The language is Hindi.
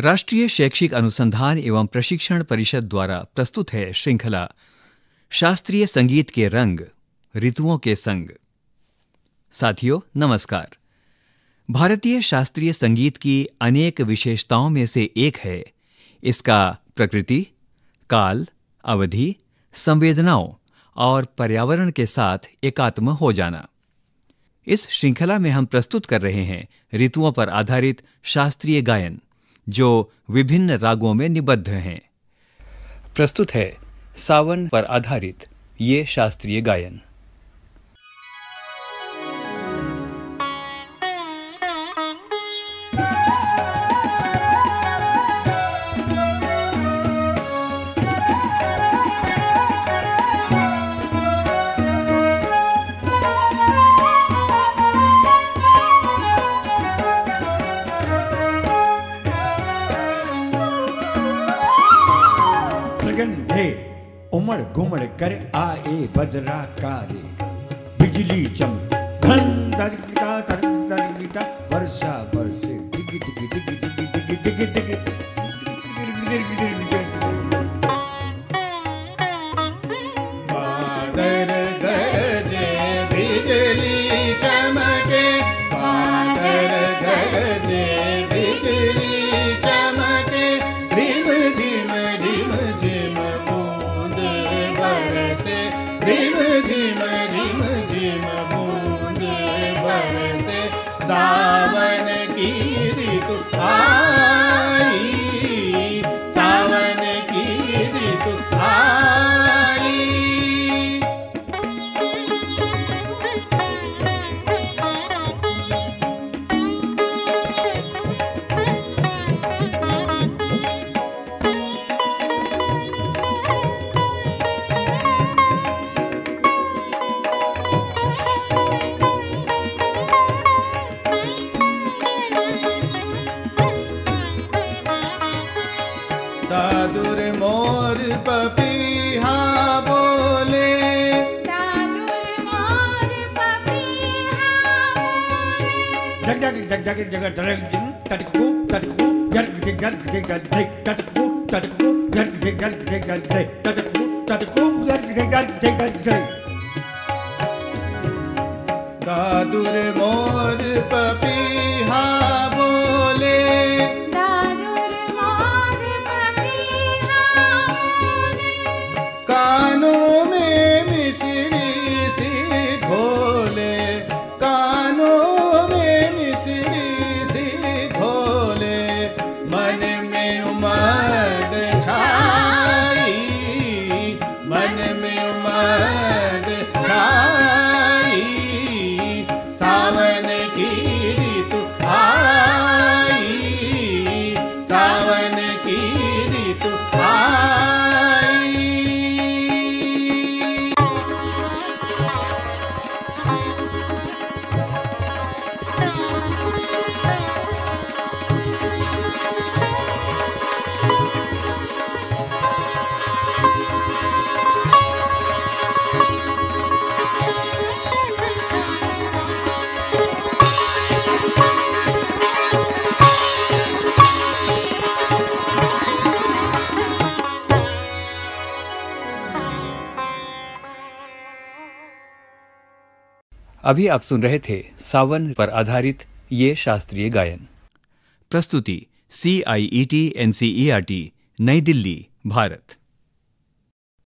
राष्ट्रीय शैक्षिक अनुसंधान एवं प्रशिक्षण परिषद द्वारा प्रस्तुत है श्रृंखला शास्त्रीय संगीत के रंग ऋतुओं के संग। साथियों नमस्कार। भारतीय शास्त्रीय संगीत की अनेक विशेषताओं में से एक है इसका प्रकृति, काल, अवधि, संवेदनाओं और पर्यावरण के साथ एकात्म हो जाना। इस श्रृंखला में हम प्रस्तुत कर रहे हैं ऋतुओं पर आधारित शास्त्रीय गायन जो विभिन्न रागों में निबद्ध हैं। प्रस्तुत है सावन पर आधारित ये शास्त्रीय गायन। गंधे उमड़ घुमड़ कर आए बदरा कारे, बिजली चमक धन दरगिटा वर्षा बरसे डिगी डिगी डिगी डिगी डिगी डिगी डिगी। बादल गरजे बिजली चमके, बादल गरजे बिजली चमके, रिम झिम बूंदे बरसे, रिम झिम बूंदे बरसे, सावन की ऋतु आई, सावन की ऋतु आई। दादुर मोर पपीहा बोले, दादुर मोर पपीहा बोले, जग जग जग जग जग जग जिन तटकू तटकू जग जग जग जग जग तटकू तटकू जग जग जग जग जग तटकू तटकू जग जग जग जग जग। दादुर मोर पपीहा बोले, दादुर मोर पपीहा बोले, कानों में मिश्री सी घोले, कानों में मिश्री सी घोले, मन में उमंग छाई, मन में उमंग छाई, सावन की ऋतु आई, सावन की ऋतु आई। अभी आप सुन रहे थे सावन पर आधारित ये शास्त्रीय गायन। प्रस्तुति CIET NCERT नई दिल्ली, भारत।